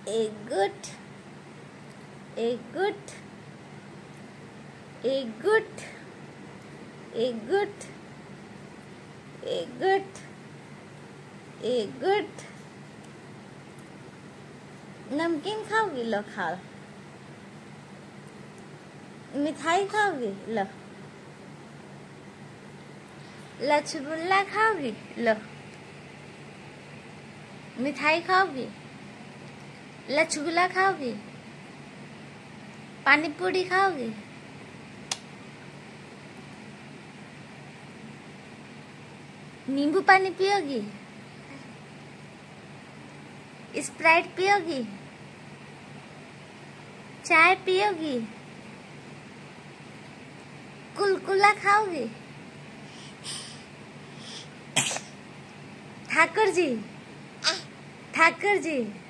A good, a good, a good, a good, a good, a good. नमकीन खाओगी? लो खा। मिठाई खाओगी? लो। रसगुल्ला खाओगी? लो। मिठाई खाओगी? रसगुल्ला खाओगी? पानी पूरी खाओगी? नींबू पानी पियोगी? स्प्राइट पियोगी? चाय पियोगी? कुलकुला खाओगी? ठाकुर जी, ठाकुर जी।